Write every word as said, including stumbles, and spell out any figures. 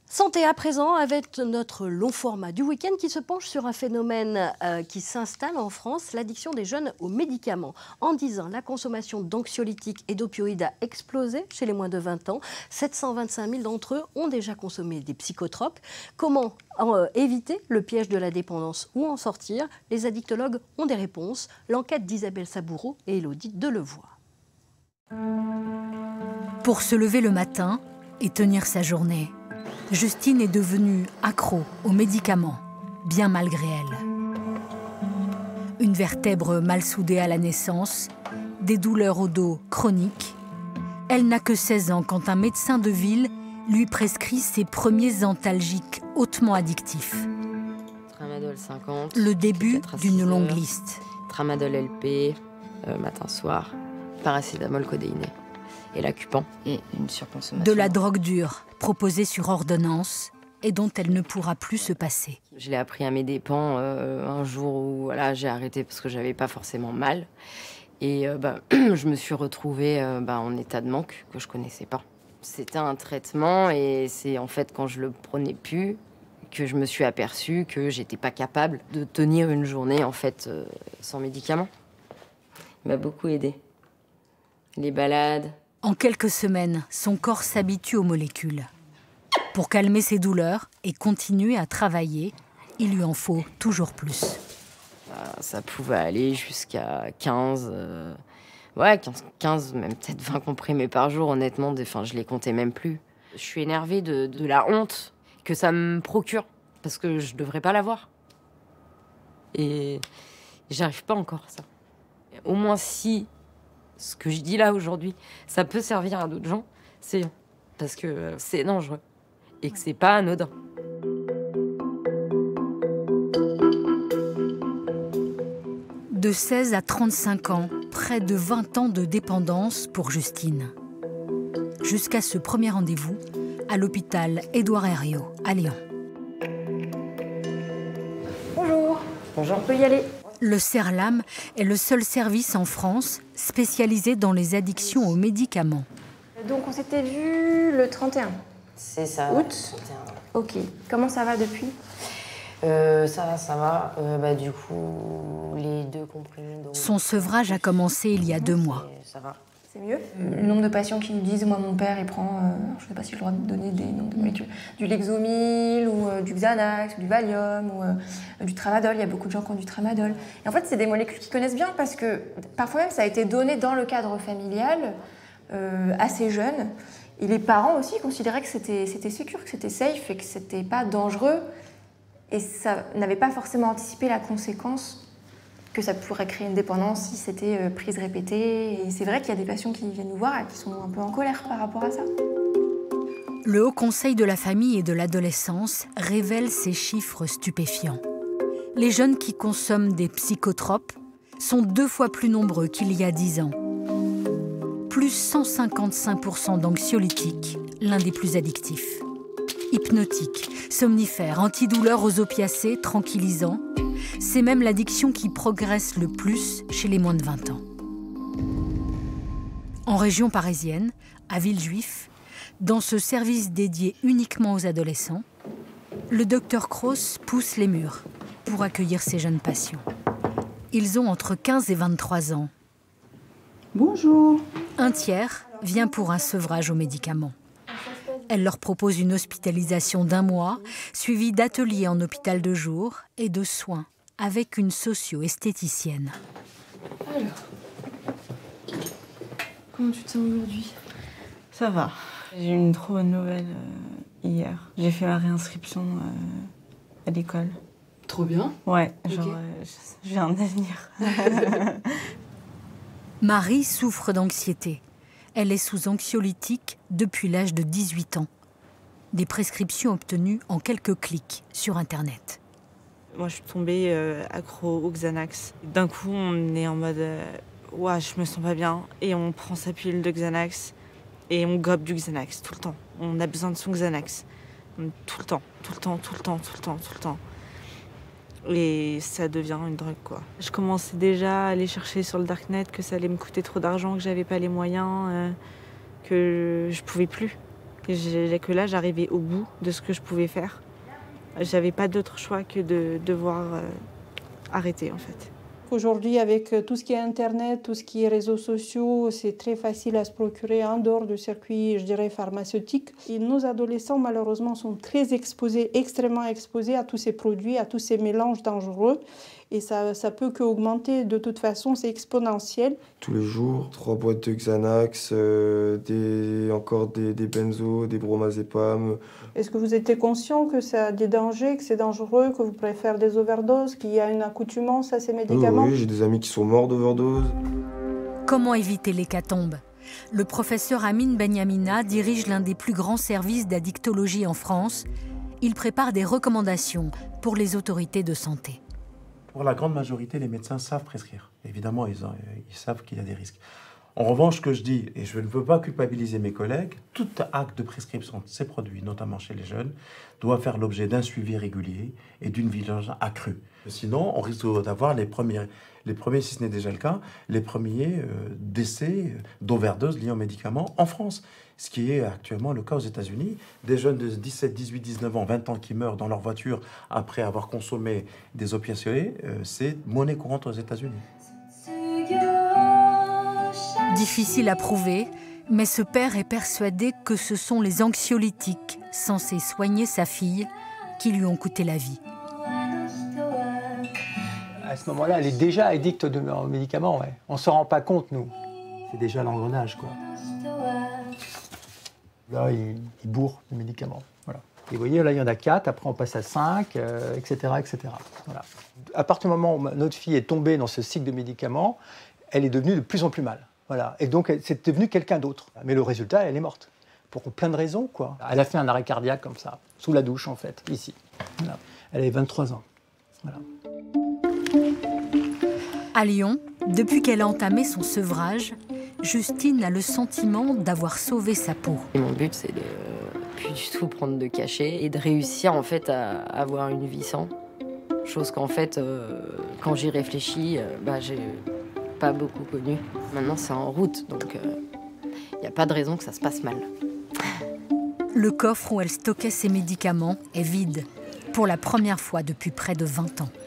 Santé à présent avec notre long format du week-end qui se penche sur un phénomène euh, qui s'installe en France, l'addiction des jeunes aux médicaments. En dix ans, la consommation d'anxiolytiques et d'opioïdes a explosé chez les moins de vingt ans. sept cent vingt-cinq mille d'entre eux ont déjà consommé des psychotropes. Comment euh, éviter le piège de la dépendance ou en sortir? Les addictologues ont des réponses. L'enquête d'Isabelle Saboureau et Élodie Delevoye. Pour se lever le matin et tenir sa journée, Justine est devenue accro aux médicaments, bien malgré elle. Une vertèbre mal soudée à la naissance, des douleurs au dos chroniques. Elle n'a que seize ans quand un médecin de ville lui prescrit ses premiers antalgiques hautement addictifs. Tramadol cinquante. Le début d'une longue liste. Tramadol L P, euh, matin-soir, paracétamol codéiné. Et l'Acupan. Et une surconsommation. De la drogue dure, proposée sur ordonnance, et dont elle ne pourra plus se passer. Je l'ai appris à mes dépens euh, un jour où voilà, j'ai arrêté parce que j'avais pas forcément mal. Et euh, bah, je me suis retrouvée euh, bah, en état de manque que je connaissais pas. C'était un traitement et c'est en fait quand je le prenais plus que je me suis aperçue que j'étais pas capable de tenir une journée en fait euh, sans médicaments. Il m'a beaucoup aidée. Les balades. En quelques semaines, son corps s'habitue aux molécules. Pour calmer ses douleurs et continuer à travailler, il lui en faut toujours plus. Ça pouvait aller jusqu'à quinze, euh, ouais, quinze, quinze, même peut-être vingt comprimés par jour, honnêtement. Enfin, je les comptais même plus. Je suis énervée de, de la honte que ça me procure, parce que je devrais pas l'avoir. Et j'arrive pas encore à ça. Au moins si ce que je dis là aujourd'hui, ça peut servir à d'autres gens, c'est parce que c'est dangereux et que c'est pas anodin. De seize à trente-cinq ans, près de vingt ans de dépendance pour Justine. Jusqu'à ce premier rendez-vous à l'hôpital Édouard Herriot, à Lyon. Bonjour. Bonjour, on peut y aller. Le Serlam est le seul service en France spécialisé dans les addictions aux médicaments. Donc on s'était vu le trente et un. C'est ça. Août. trente et un. Ok. Comment ça va depuis? euh, Ça va, ça va. Euh, bah, du coup, les deux comprimés. Donc... Son sevrage a commencé il y a deux mois. Ça va. C'est mieux. Le nombre de patients qui nous disent, moi mon père il prend, euh, je ne sais pas si j'ai le droit de donner des noms de molécules, du Lexomil ou euh, du Xanax ou du Valium ou euh, du Tramadol. Il y a beaucoup de gens qui ont du Tramadol. Et en fait, c'est des molécules qu'ils connaissent bien parce que parfois même ça a été donné dans le cadre familial euh, assez jeune. Et les parents aussi considéraient que c'était c'était sécure, que c'était safe et que c'était pas dangereux. Et ça n'avait pas forcément anticipé la conséquence que ça pourrait créer une dépendance si c'était euh, prise répétée. Et c'est vrai qu'il y a des patients qui viennent nous voir et qui sont un peu en colère par rapport à ça. Le Haut Conseil de la famille et de l'adolescence révèle ces chiffres stupéfiants. Les jeunes qui consomment des psychotropes sont deux fois plus nombreux qu'il y a dix ans. Plus cent cinquante-cinq pour cent d'anxiolytiques, l'un des plus addictifs. Hypnotiques, somnifères, antidouleurs aux opiacés, tranquillisants. C'est même l'addiction qui progresse le plus chez les moins de vingt ans. En région parisienne, à Villejuif, dans ce service dédié uniquement aux adolescents, le docteur Cross pousse les murs pour accueillir ces jeunes patients. Ils ont entre quinze et vingt-trois ans. Bonjour. Un tiers vient pour un sevrage aux médicaments. Elle leur propose une hospitalisation d'un mois, suivie d'ateliers en hôpital de jour et de soins avec une socio-esthéticienne. Alors, comment tu te sens aujourd'hui? Ça va. J'ai eu une trop bonne nouvelle euh, hier. J'ai fait ma réinscription euh, à l'école. Trop bien. Ouais, genre, Okay. euh, j'ai un avenir. Marie souffre d'anxiété. Elle est sous anxiolytique depuis l'âge de dix-huit ans. Des prescriptions obtenues en quelques clics sur Internet. Moi, je suis tombée euh, accro au Xanax. D'un coup, on est en mode euh, « Ouah, je me sens pas bien ». Et on prend sa pilule de Xanax et on gobe du Xanax tout le temps. On a besoin de son Xanax. Tout le temps, tout le temps, tout le temps, tout le temps, tout le temps. Et ça devient une drogue, quoi. Je commençais déjà à aller chercher sur le darknet que ça allait me coûter trop d'argent, que j'avais pas les moyens, euh, que je pouvais plus. Et que là, j'arrivais au bout de ce que je pouvais faire. J'avais pas d'autre choix que de devoir euh, arrêter, en fait. Aujourd'hui, avec tout ce qui est Internet, tout ce qui est réseaux sociaux, c'est très facile à se procurer en dehors du circuit, je dirais, pharmaceutique. Et nos adolescents, malheureusement, sont très exposés, extrêmement exposés à tous ces produits, à tous ces mélanges dangereux. Et ça ça peut qu'augmenter. De toute façon, c'est exponentiel. Tous les jours, trois boîtes de Xanax, euh, des, encore des, des benzos, des bromazépam. Est-ce que vous étiez conscient que ça a des dangers, que c'est dangereux, que vous pourrez faire des overdoses, qu'il y a une accoutumance à ces médicaments? Oui, oui, j'ai des amis qui sont morts d'overdose. Comment éviter l'hécatombe? Le professeur Amine Benyamina dirige l'un des plus grands services d'addictologie en France. Il prépare des recommandations pour les autorités de santé. Pour la grande majorité, les médecins savent prescrire. Évidemment, ils, ont, ils savent qu'il y a des risques. En revanche, ce que je dis, et je ne veux pas culpabiliser mes collègues, tout acte de prescription de ces produits, notamment chez les jeunes, doit faire l'objet d'un suivi régulier et d'une vigilance accrue. Sinon, on risque d'avoir les premiers, les premiers, si ce n'est déjà le cas, les premiers euh, décès d'overdose liés aux médicaments en France. Ce qui est actuellement le cas aux États-Unis. Des jeunes de dix-sept, dix-huit, dix-neuf ans, vingt ans qui meurent dans leur voiture après avoir consommé des opiacés, euh, c'est monnaie courante aux États-Unis. Difficile à prouver, mais ce père est persuadé que ce sont les anxiolytiques censés soigner sa fille qui lui ont coûté la vie. À ce moment-là, elle est déjà addicte de médicaments. Ouais. On ne se rend pas compte, nous. C'est déjà l'engrenage, quoi. Là, il, il bourre de médicaments. Voilà. Et vous voyez, là, il y en a quatre, après on passe à cinq, euh, et cetera, et cetera. Voilà. À partir du moment où notre fille est tombée dans ce cycle de médicaments, elle est devenue de plus en plus mal. Voilà. Et donc, c'est devenu quelqu'un d'autre. Mais le résultat, elle est morte. Pour plein de raisons, quoi. Elle a fait un arrêt cardiaque comme ça, sous la douche, en fait, ici. Voilà. Elle avait vingt-trois ans. Voilà. À Lyon, depuis qu'elle a entamé son sevrage, Justine a le sentiment d'avoir sauvé sa peau. Et mon but, c'est de plus du tout prendre de cachet et de réussir en fait à avoir une vie sans. Chose qu'en fait, euh, quand j'y réfléchis, euh, bah, j'ai pas beaucoup connu. Maintenant, c'est en route, donc il euh, n'y a pas de raison que ça se passe mal. Le coffre où elle stockait ses médicaments est vide, pour la première fois depuis près de vingt ans.